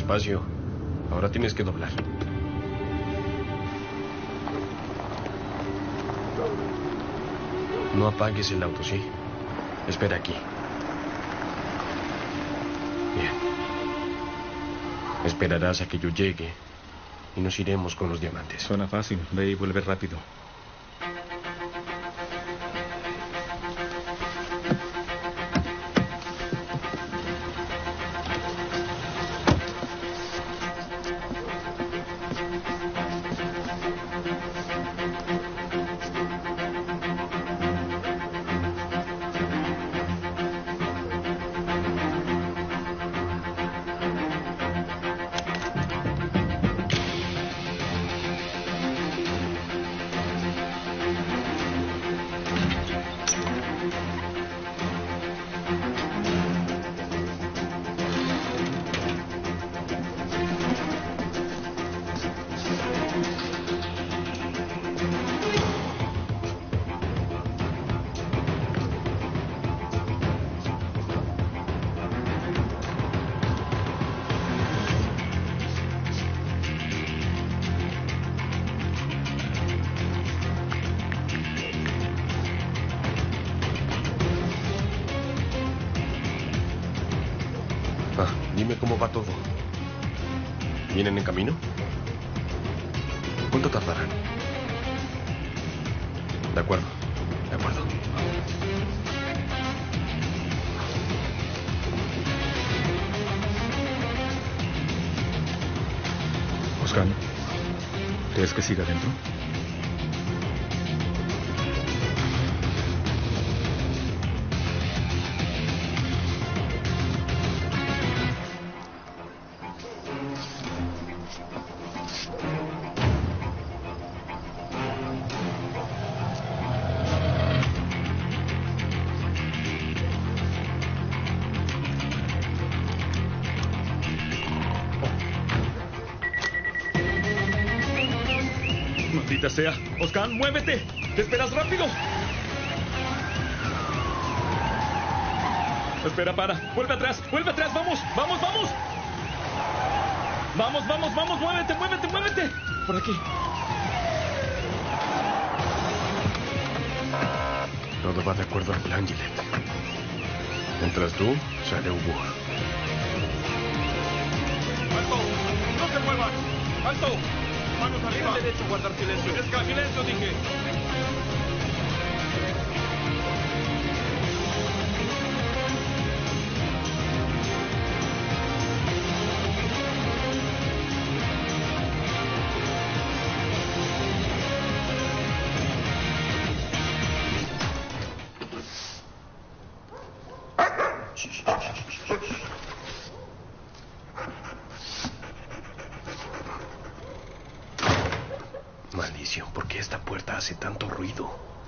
Despacio. Ahora tienes que doblar. No apagues el auto, ¿sí? Espera aquí. Bien. Esperarás a que yo llegue y nos iremos con los diamantes. Suena fácil. Ve y vuelve rápido. Dime cómo va todo. ¿Vienen en camino? ¿Cuánto tardarán? De acuerdo, de acuerdo. Oscar, ¿crees que siga adentro? Maldita sea. Oscar, muévete. Te esperas rápido. Espera, para. Vuelve atrás. Vuelve atrás. Vamos. Vamos, vamos. Vamos, vamos, vamos. Muévete, muévete, muévete. Por aquí. Todo va de acuerdo al plan, Gillette. Entras tú, sale Hugo. ¡Alto! ¡No se muevan! ¡Alto! ¡Manos arriba! Tiene derecho a guardar silencio. ¡Silencio, dije! Maldición, ¿por qué esta puerta hace tanto ruido?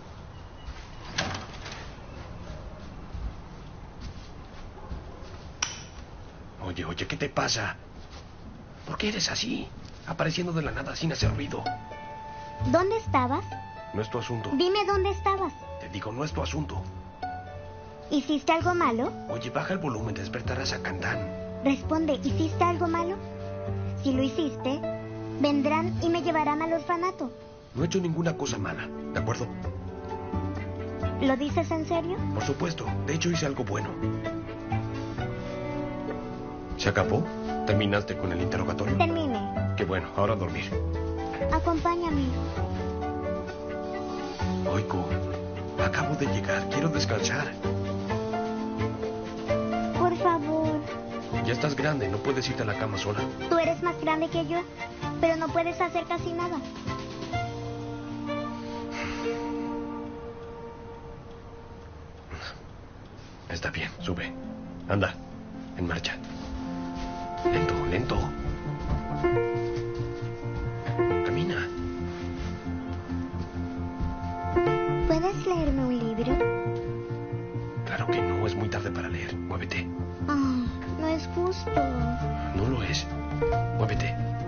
Oye, oye, ¿qué te pasa? ¿Por qué eres así? Apareciendo de la nada sin hacer ruido. ¿Dónde estabas? No es tu asunto. Dime dónde estabas. Te digo, no es tu asunto. ¿Hiciste algo malo? Oye, baja el volumen, despertarás a Cantán. Responde, ¿hiciste algo malo? Si lo hiciste, vendrán y me llevarán al orfanato. No he hecho ninguna cosa mala, ¿de acuerdo? ¿Lo dices en serio? Por supuesto, de hecho hice algo bueno. ¿Se acabó? ¿Terminaste con el interrogatorio? Termine. Qué bueno, ahora a dormir. Acompáñame. Oiko, acabo de llegar, quiero descansar. Por favor. Ya estás grande, no puedes irte a la cama sola. Tú eres más grande que yo, pero no puedes hacer casi nada. Está bien, sube. Anda, en marcha. Lento, lento. Camina. ¿Puedes leerme un libro? Claro que no, es muy tarde para leer. Muévete. Ah, no es justo. No lo es. Muévete.